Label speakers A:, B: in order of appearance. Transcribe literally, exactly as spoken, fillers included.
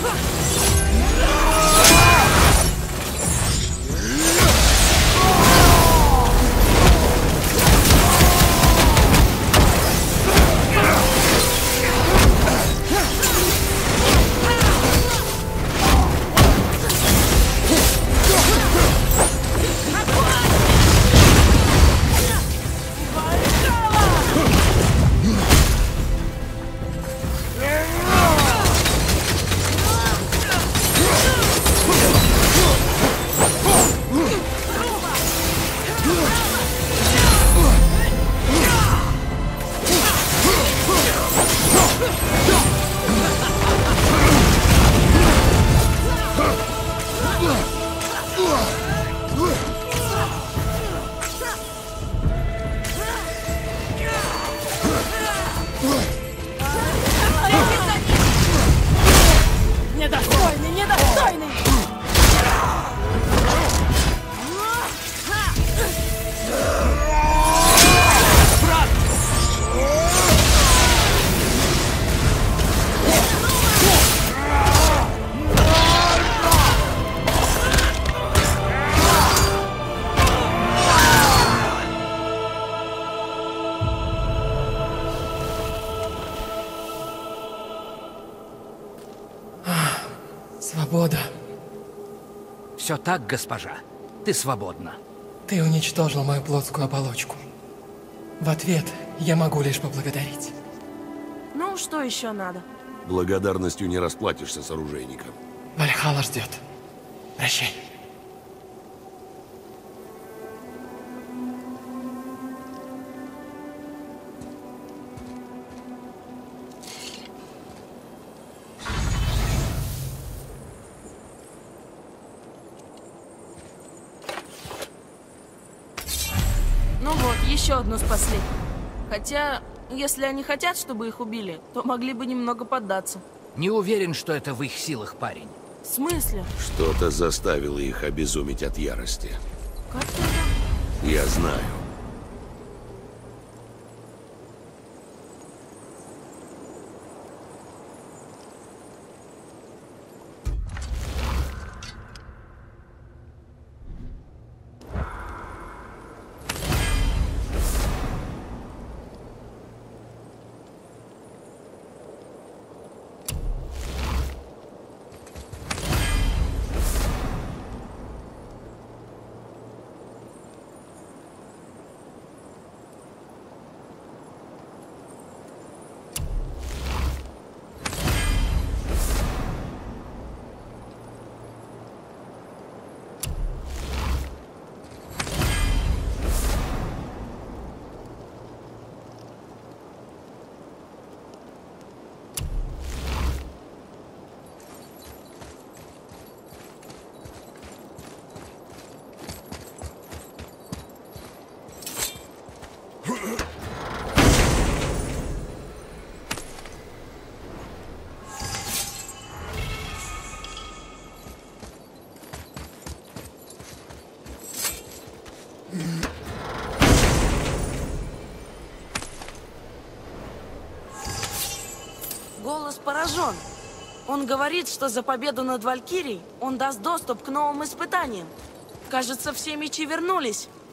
A: Недостойный, недостойный!
B: Свобода.
C: Все так, госпожа. Ты свободна.
B: Ты уничтожил мою плотскую оболочку. В ответ я могу лишь поблагодарить.
A: Ну, что еще надо?
D: Благодарностью не расплатишься с оружейником.
B: Вальхалла ждет. Прощай.
A: Ну вот, еще одну спасли. Хотя, если они хотят, чтобы их убили, то могли бы немного поддаться.
C: Не уверен, что это в их силах, парень.
A: В смысле?
D: Что-то заставило их обезуметь от ярости.
A: Как это?
D: Я знаю.
A: Голос поражен. Он говорит, что за победу над Валькирией он даст доступ к новым испытаниям. Кажется, все мечи вернулись.